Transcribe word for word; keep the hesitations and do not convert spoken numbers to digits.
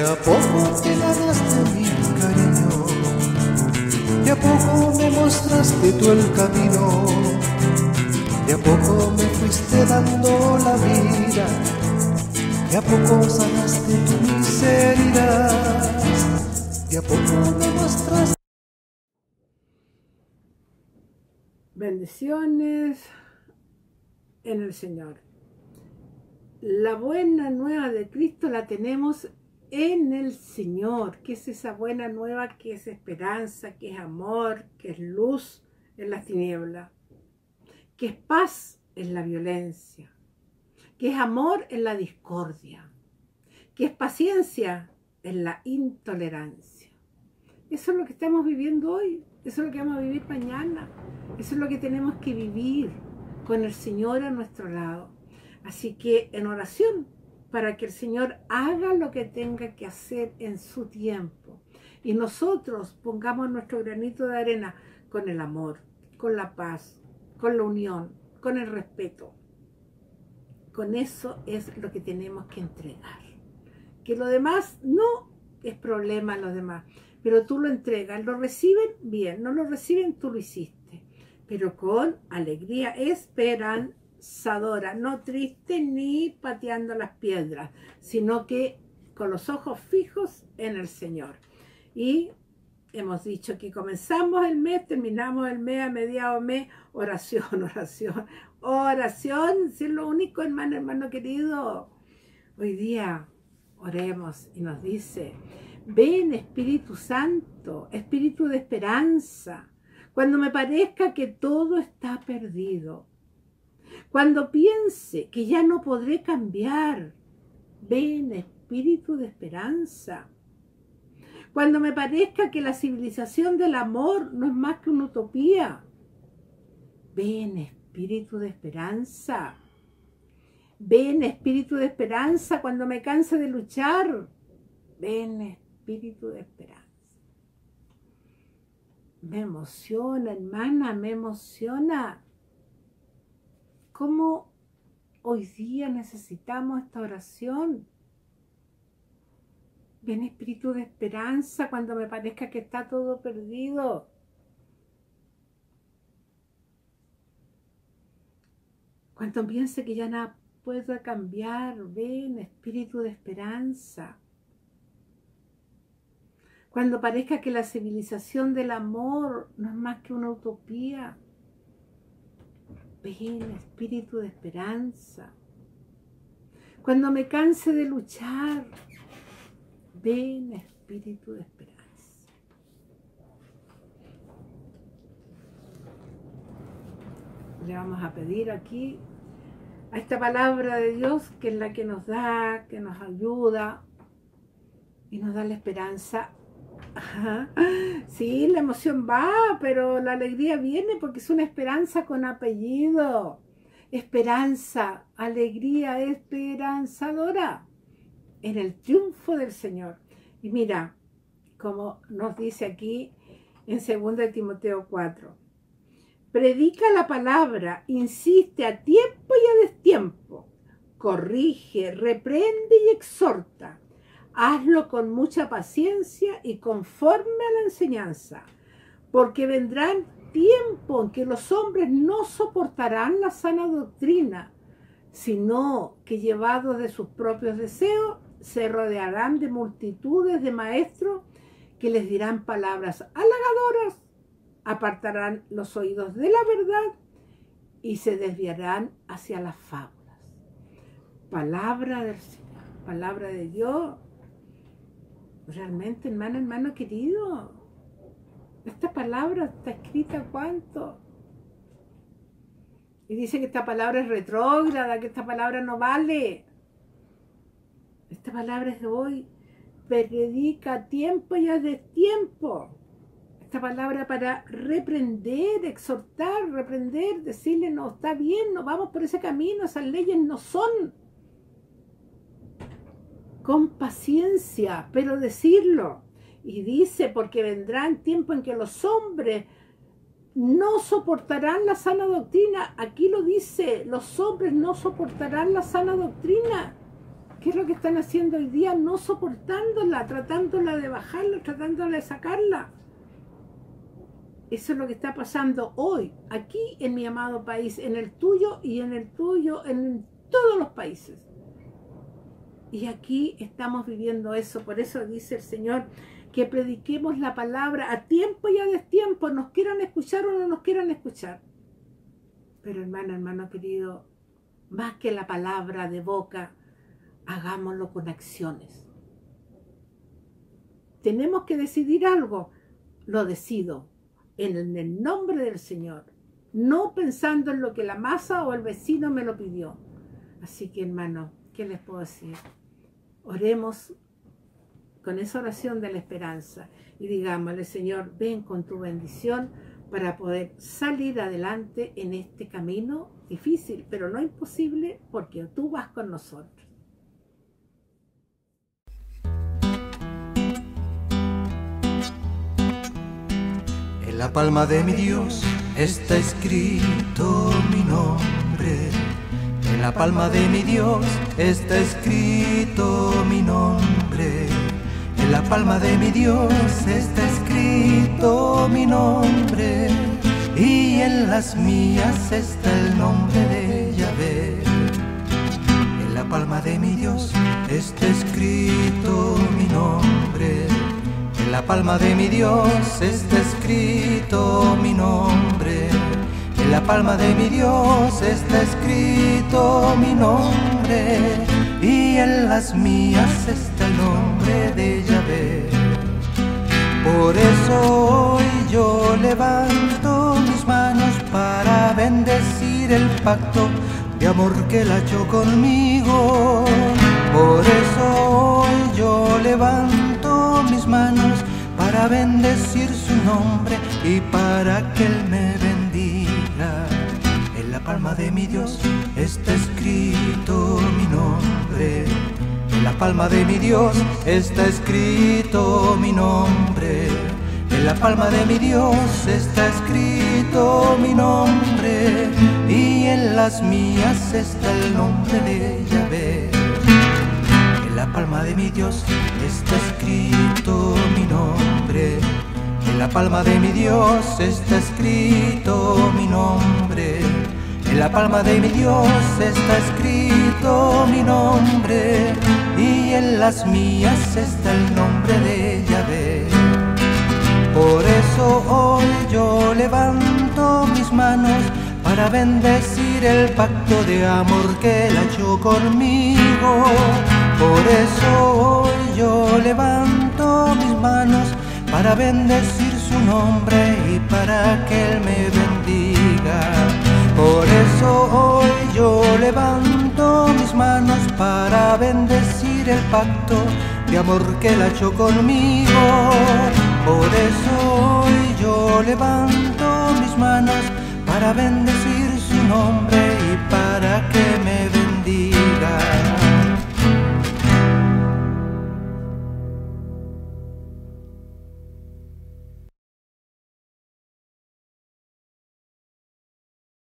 a poco te ganaste mi cariño, de a poco me mostraste tú el camino, de a poco me fuiste dando la vida, de a poco sanaste tu miseria, de a poco me mostraste. Bendiciones en el Señor. La buena nueva de Cristo la tenemos en el Señor, que es esa buena nueva, que es esperanza, que es amor, que es luz en las tinieblas, que es paz en la violencia, que es amor en la discordia, que es paciencia en la intolerancia. Eso es lo que estamos viviendo hoy, eso es lo que vamos a vivir mañana, eso es lo que tenemos que vivir con el Señor a nuestro lado. Así que en oración, para que el Señor haga lo que tenga que hacer en su tiempo. Y nosotros pongamos nuestro granito de arena con el amor, con la paz, con la unión, con el respeto. Con eso es lo que tenemos que entregar. Que lo demás no es problema, lo demás. Pero tú lo entregas, lo reciben bien, no lo reciben, tú lo hiciste. Pero con alegría esperanzadora, no triste ni pateando las piedras, sino que con los ojos fijos en el Señor. Y hemos dicho que comenzamos el mes, terminamos el mes, a mediados mes, oración, oración, oración, si es lo único, hermano, hermano querido. Hoy día oremos y nos dice: ven Espíritu Santo, Espíritu de esperanza, cuando me parezca que todo está perdido, cuando piense que ya no podré cambiar, ven Espíritu de esperanza. Cuando me parezca que la civilización del amor no es más que una utopía, ven Espíritu de esperanza. Ven Espíritu de esperanza cuando me canse de luchar, ven Espíritu de esperanza. Me emociona, hermana, me emociona. ¿Cómo hoy día necesitamos esta oración? Ven Espíritu de esperanza cuando me parezca que está todo perdido. Cuando piense que ya nada puedo cambiar, ven Espíritu de esperanza. Cuando parezca que la civilización del amor no es más que una utopía, ven Espíritu de esperanza. Cuando me canse de luchar, ven Espíritu de esperanza. Le vamos a pedir aquí a esta palabra de Dios, que es la que nos da, que nos ayuda y nos da la esperanza. Ajá. Sí, la emoción va, pero la alegría viene porque es una esperanza con apellido. Esperanza, alegría esperanzadora en el triunfo del Señor. Y mira, como nos dice aquí en segunda de Timoteo cuatro, predica la palabra, insiste a tiempo y a destiempo, corrige, reprende y exhorta. Hazlo con mucha paciencia y conforme a la enseñanza, porque vendrán tiempos en que los hombres no soportarán la sana doctrina, sino que llevados de sus propios deseos, se rodearán de multitudes de maestros que les dirán palabras halagadoras, apartarán los oídos de la verdad y se desviarán hacia las fábulas. Palabra del Señor, palabra de Dios. Realmente, hermano, hermano querido, esta palabra está escrita ¿cuánto? Y dice que esta palabra es retrógrada, que esta palabra no vale. Esta palabra es de hoy. Predica a tiempo y a destiempo. Esta palabra para reprender, exhortar, reprender, decirle no, está bien, no vamos por ese camino, esas leyes no son. Con paciencia, pero decirlo. Y dice, porque vendrán tiempos en que los hombres no soportarán la sana doctrina. Aquí lo dice, los hombres no soportarán la sana doctrina. ¿Qué es lo que están haciendo hoy día? No soportándola, tratándola de bajarla, tratándola de sacarla. Eso es lo que está pasando hoy, aquí en mi amado país, en el tuyo y en el tuyo, en todos los países. Y aquí estamos viviendo eso. Por eso dice el Señor que prediquemos la palabra a tiempo y a destiempo, nos quieran escuchar o no nos quieran escuchar. Pero hermano, hermano querido, más que la palabra de boca, hagámoslo con acciones. Tenemos que decidir algo, lo decido en el nombre del Señor, no pensando en lo que la masa o el vecino me lo pidió. Así que hermano, ¿qué les puedo decir? Oremos con esa oración de la esperanza y digámosle, Señor, ven con tu bendición para poder salir adelante en este camino difícil, pero no imposible, porque tú vas con nosotros. En la palma de mi Dios está escrito mi nombre. En la palma de mi Dios está escrito mi nombre. En la palma de mi Dios está escrito mi nombre. Y en las mías está el nombre de Yahvé. En la palma de mi Dios está escrito mi nombre. En la palma de mi Dios está escrito mi nombre. En la palma de mi Dios está escrito mi nombre. Y en las mías está el nombre de Yahvé. Por eso hoy yo levanto mis manos para bendecir el pacto de amor que él ha hecho conmigo. Por eso hoy yo levanto mis manos para bendecir su nombre y para que él me bendiga. En la palma de mi Dios está escrito mi nombre. En la palma de mi Dios está escrito mi nombre. En la palma de mi Dios está escrito mi nombre. Y en las mías está el nombre de Yahvé. En la palma de mi Dios está escrito mi nombre. En la palma de mi Dios está escrito mi nombre. En la palma de mi Dios está escrito mi nombre. Y en las mías está el nombre de Yahvé. Por eso hoy yo levanto mis manos para bendecir el pacto de amor que él ha hecho conmigo. Por eso hoy yo levanto mis manos para bendecir su nombre y para que él me bendiga. Por eso hoy yo levanto mis manos para bendecir el pacto de amor que él ha hecho conmigo. Por eso hoy yo levanto mis manos para bendecir